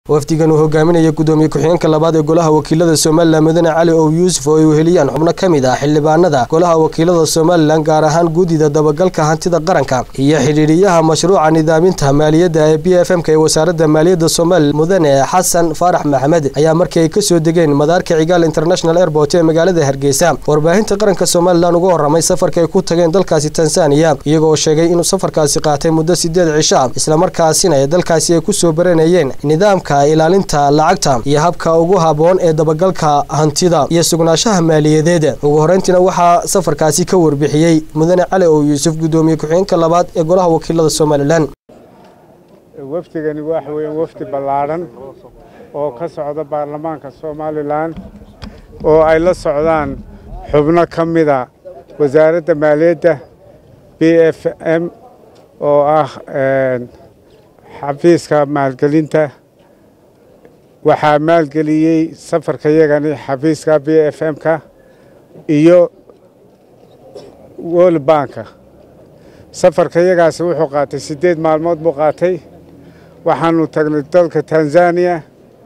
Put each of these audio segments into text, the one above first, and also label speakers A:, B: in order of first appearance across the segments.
A: wafdigan uu hogaaminaya gudoomiye ku-xigeenka labaad ee golaha wakiilada Soomaaliland Mudane Cali oo Yuusuf oo ay weheliyaan xubno kamid ah xildhibaanada golaha wakiilada Soomaaliland gaar ahaan guudida dabagalka hantida qaranka iyo xiriiriyaha mashruuca nidaaminta maaliyadda ee BFM-ka ee wasaaradda maaliyadda Soomaaliland Mudane Xasan Faarax Maxamed ayaa markii ay ka soo degeen madaarka Cigaal International Airport ee magaalada Hargeysa warbaahinta qaranka Soomaaliland ugu horamay safarka ay ku tageen dalkaasi Tansaaniya iyagoo sheegay inuu safarkaasi qaatay muddo 8 cisho isla markaasina ay dalkaasi ay ku soo baranayeen nidaamka ilaalinta lacagta iyo habka ugu haboon ee dabagalka hantida iyo sugnaanshaha maaliyadeed ugu horeyntina waxa safarkaasi ka warbixiyay Mudane Cali oo Yuusuf gudoomiye ku-xigeenka labaad ee golaha wakiilada Soomaaliland
B: wafdigani waxa weeyaan wafdi ballaaran oo ka socda baarlamaanka Soomaaliland oo ay la socdaan xubno kamida wasaaradda maaliyadda BFM oo ah xafiiska maalgelinta waxaa maalgeliyay safarka yagani xafiiska BFM-ka iyo World Bank safarka yagaasi wuxuu qaatay 8 maalmood buu qaatay waxaanu tagnay dalka Tanzania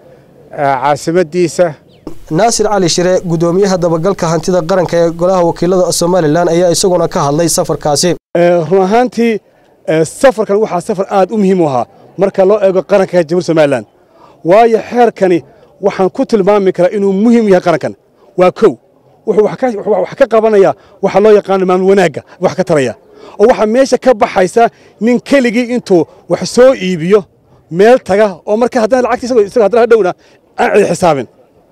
B: caasimadiisa
A: Naasir Cali Shire gudoomiyaha dabagalka hantida qaranka ee golaha wakiilada Soomaaliland ayaa isaguna ka hadlay safarkaasi
C: run ahaantii safarkan waxa safar aad u muhiim u ah marka loo eego qaranka Jamhuuriyadda Soomaaliland waayo xeerkani waxaan ku tilmaami karaa inuu muhiim yahay qarankan waa kow wuxuu wax ka qabanaya waxa loo yaqaan maamul wanaaga wax ka taraya oo waxa meesha ka baxaysa nin keligii intuu wax soo iibiyo meel taga oo marka haddana lacagtiisa isaga hadana dhowna aan cid xisaabin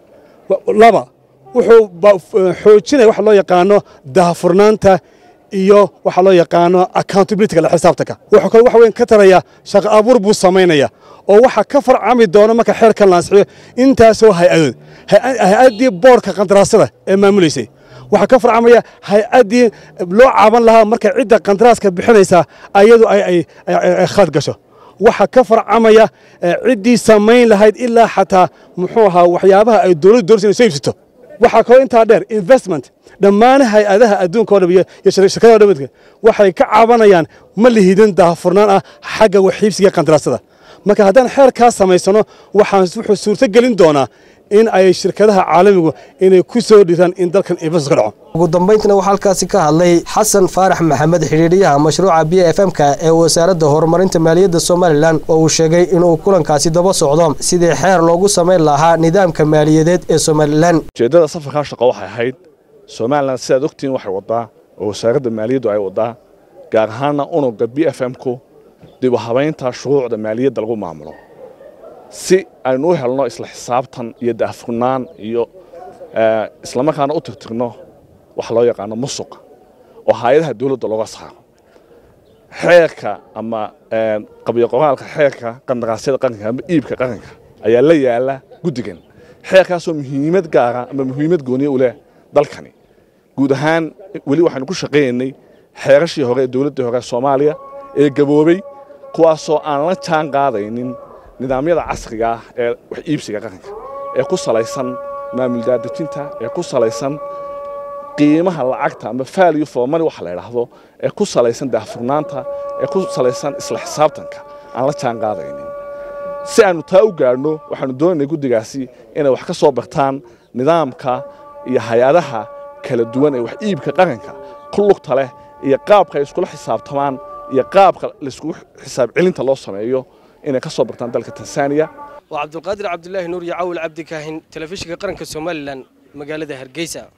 C: laba wuxuu xoojinaya waxa loo yaqaan daahfurnaanta iyo waxa loo yaqaan accountability la xisaabtanka waxa weyn ka taraya shaqo abuur buu sameynaya oo waxa ka farcami doona marka xeerkan la ansixiyo intaasoo hay-adii boorka qandaraasada ee maamuleysay waxa ka farcamaya hay-adii loo caaban lahaa marka cidda qandaraaska bixinaysa ayadu ay khalad gasho waxa ka farcamaya ciddii samayn lahayd ilaa xataa muxuu ahaa waxyaabaha ay dawladdu doonayso inay soo iibsato waxa kaloo intaa dheer investment dhammaan hay-adaha adduunka oo dhan iyo shirkadaha dhammaadka waxay ka caabanayaan ma lihidin daahfurnaan ah xagga waxiibsiga qandaraasada marka haddaan xeerkaas samaysano wuxuu suurto gelin doonaa in ay shirkadaha caalamigu inay ku soo dhiraan in dalkan investment ka dhaco
A: ugu dambeyntina waxa halkaasi ka hadlay Xasan Faarax Maxamed xiriiriyaha mashruuca BFM-ka ee wasaaradda horumarinta maaliyadda Soomaaliland oo uu sheegay inuu kulankaasi daba socdo sidii xeer loogu sameyn lahaa nidaamka maaliyadeed ee Soomaaliland
D: jeedada safarka shaqo waxay ahayd Soomaaliland sidaad ogtiin waxay wadaa oo wasaaradda maaliyaddu ay wadaa gaar ahaan unugga BFM-ku dib u habeynta shuruucda maaliyadda lagu maamulo si aynu u helno isla xisaabtan iyo daahfurnaan iyo isla markaana u tirtirno wax loo yaqaan musuq oo hay'adaha dawladda looga saaro xeerka ama qabiyo qoraalka xeerka qandaraasyada qaranka ama iibka qaranka ayaa la yaala guddigan xeerkaasoo muhiimad gaara ama muhiimad gooniye u leh dalkani guud ahaan weli waxaanu ku shaqeynay xeerashii hore ee dawladda hore Soomaaliya ee gaboobay kuwaasoo aan la jaan qaadaynin nidaamyada casriga ah ee wax iibsiga qaranka ee ku salaysan maamul daadejinta ee ku salaysan qiimaha lacagta ama value for money waxa la yiraahdo ee ku salaysan daahfurnaanta ee ku salaysan isla xisaabtanka aan la jaan qaadaynin si aanu taa u gaarno waxaanu doonaynay guddigaasi inay wax ka soo bartaan nidaamka iyo hay'adaha kala duwan ee wax iibka qaranka ku lugta leh iyo qaabka ay iskula xisaabtamaan iyo qaabka la isku xisaab celinta loo sameeyo inay ka soo bartaan dalka Tansaaniya
A: waa Cabdulqaadir Cabdullaahi Nuur iyo Caawil Cabdi Kaahin telefishinka qaranka Soomaaliland magaalada Hargeysa.